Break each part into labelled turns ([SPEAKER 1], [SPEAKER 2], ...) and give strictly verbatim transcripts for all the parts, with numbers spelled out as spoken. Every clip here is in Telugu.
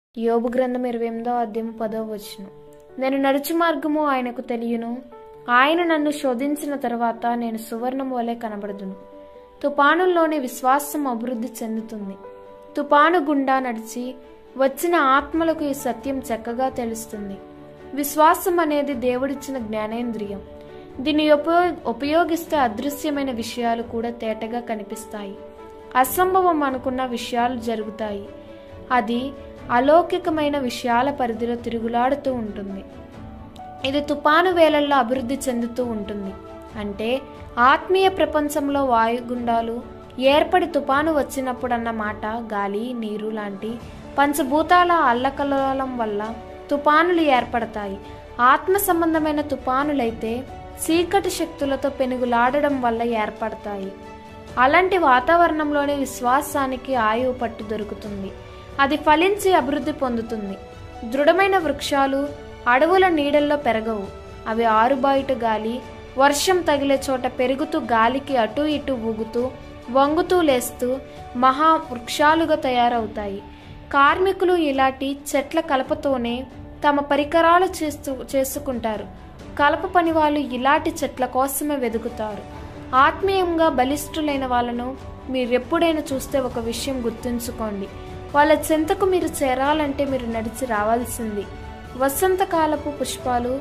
[SPEAKER 1] యోబు గ్రంథం ఇరవై ఎనిమిదో అధ్యాయం పదో వచనం. నేను నడుచు మార్గము ఆయనకు తెలియను, ఆయన నన్ను శోధించిన తర్వాత నేను సువర్ణం వలె కనబడుదును. తుపానుల్లోని విశ్వాసం అభివృద్ధి చెందుతుంది. తుపాను గుండా నడిచి వచ్చిన ఆత్మలకు ఈ సత్యం చక్కగా తెలుస్తుంది. విశ్వాసం అనేది దేవుడిచ్చిన జ్ఞానేంద్రియం. దీన్ని ఉపయోగ ఉపయోగిస్తే అదృశ్యమైన విషయాలు కూడా తేటగా కనిపిస్తాయి. అసంభవం అనుకున్న విషయాలు జరుగుతాయి. అది అలౌకికమైన విషయాల పరిధిలో తిరుగులాడుతూ ఉంటుంది. ఇది తుపాను వేళల్లో అభివృద్ధి చెందుతూ ఉంటుంది. అంటే ఆత్మీయ ప్రపంచంలో వాయుగుండాలు ఏర్పడి తుపాను వచ్చినప్పుడన్న మాట. గాలి, నీరు లాంటి పంచభూతాల అల్లకల్లోలం వల్ల తుపానులు ఏర్పడతాయి. ఆత్మ సంబంధమైన తుపానులైతే చీకటి శక్తులతో పెనుగులాడడం వల్ల ఏర్పడతాయి. అలాంటి వాతావరణంలోనే విశ్వాసానికి ఆయువు పట్టు దొరుకుతుంది. అది ఫలించి అభివృద్ధి పొందుతుంది. దృఢమైన వృక్షాలు అడవుల నీడల్లో పెరగవు. అవి ఆరుబాయిట గాలి, వర్షం తగిలే చోట పెరుగుతూ గాలికి అటూ ఇటూ ఊగుతూ వంగుతూ లేస్తూ మహా వృక్షాలుగా తయారవుతాయి. కార్మికులు ఇలాంటి చెట్ల కలపతోనే తమ పరికరాలు చేస్తూ చేసుకుంటారు. కలప పని వాళ్ళు ఇలాంటి చెట్ల కోసమే వెతుకుతారు. ఆత్మీయంగా బలిష్ఠులైన వాళ్ళను మీరెప్పుడైనా చూస్తే ఒక విషయం గుర్తుంచుకోండి. వాళ్ళ చెంతకు మీరు చేరాలంటే మీరు నడిచి రావాల్సింది. వసంతకాలపు పుష్పాలు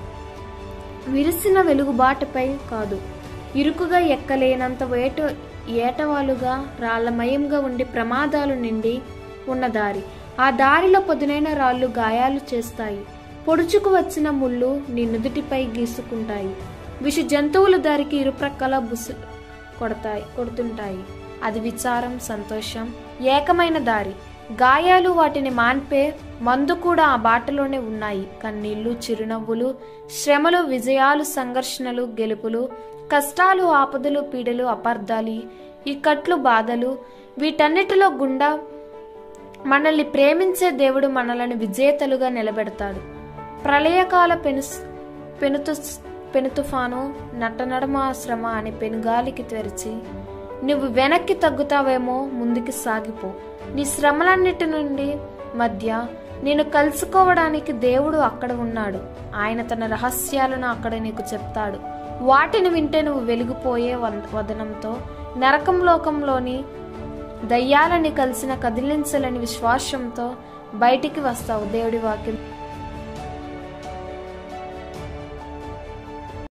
[SPEAKER 1] విరిసిన వెలుగుబాటుపై కాదు, ఇరుకుగా ఎక్కలేనంత వేట ఏటవాలుగా రాళ్లమయంగా ఉండి ప్రమాదాలు నిండి ఉన్న దారి. ఆ దారిలో పదునైన రాళ్ళు గాయాలు చేస్తాయి. పొడుచుకు వచ్చిన ముళ్ళు నీ నుదుటిపై గీసుకుంటాయి. విష జంతువుల దారికి ఇరుప్రక్కల బుసు కొడతాయి కొడుతుంటాయి. అది విచారం, సంతోషం ఏకమైన దారి. గాయాలు వాటిని మాన్పే మందు కూడా ఆ బాటలోనే ఉన్నాయి. కన్నీళ్లు, చిరునవ్వులు, శ్రమలు, విజయాలు, సంఘర్షణలు, గెలుపులు, కష్టాలు, ఆపదలు, పీడలు, అపార్థాలు, ఇక్కట్లు, బాధలు, వీటన్నిటిలో గుండా మనల్ని ప్రేమించే దేవుడు మనలను విజేతలుగా నిలబెడతాడు. ప్రళయకాల పెను పెనుతు పెనుతుఫాను నట్టనడమ శ్రమ అని పెనుగాలికి తెరిచి నువ్వు వెనక్కి తగ్గుతావేమో, ముందుకి సాగిపో. నీ శ్రమలన్నిటి నుండి మధ్య నేను కలుసుకోవడానికి దేవుడు అక్కడ ఉన్నాడు. ఆయన తన రహస్యాలను అక్కడ నీకు చెప్తాడు. వాటిని వింటే నువ్వు వెలిగిపోయే వదనంతో నరకం లోకంలోని దయ్యాలని కలిసిన కదిలించలేని విశ్వాసంతో బయటికి వస్తావు. దేవుడి వాక్యం